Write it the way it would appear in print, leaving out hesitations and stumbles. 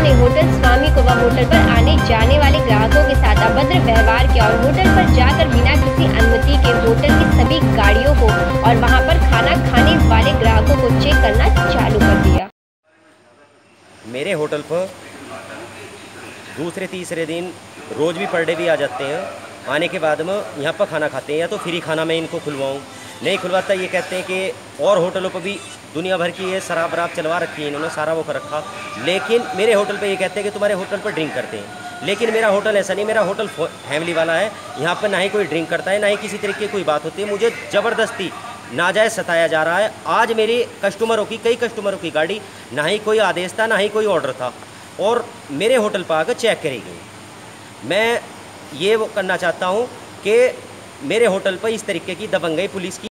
ने होटल स्वामी को व होटल पर आने जाने वाले ग्राहकों के साथ अभद्र व्यवहार किया और होटल पर जाकर बिना किसी अनुमति के होटल की सभी गाड़ियों को और वहां पर खाना खाने वाले ग्राहकों को चेक करना चालू कर दिया। मेरे होटल पर दूसरे तीसरे दिन रोज़ भी पर डे भी आ जाते हैं। आने के बाद में यहाँ पर खाना खाते हैं, या तो फ्री खाना मैं इनको खुलवाऊँ, नहीं खुलवाता ये कहते हैं कि और होटलों पर भी दुनिया भर की ये शराब वराब चलवा रखी है इन्होंने, सारा वो कर रखा। लेकिन मेरे होटल पे ये कहते हैं कि तुम्हारे होटल पर ड्रिंक करते हैं, लेकिन मेरा होटल ऐसा नहीं, मेरा होटल फैमिली वाला है। यहाँ पर ना ही कोई ड्रिंक करता है, ना ही किसी तरीके की कोई बात होती है। मुझे ज़बरदस्ती नाजायज़ सताया जा रहा है। आज मेरी कस्टमरों की, कई कस्टमरों की गाड़ी, ना ही कोई आदेश था, ना ही कोई ऑर्डर था, और मेरे होटल पर आकर चेक करी गई। मैं ये वो करना चाहता हूँ कि मेरे होटल पर इस तरीके की दबंगई पुलिस की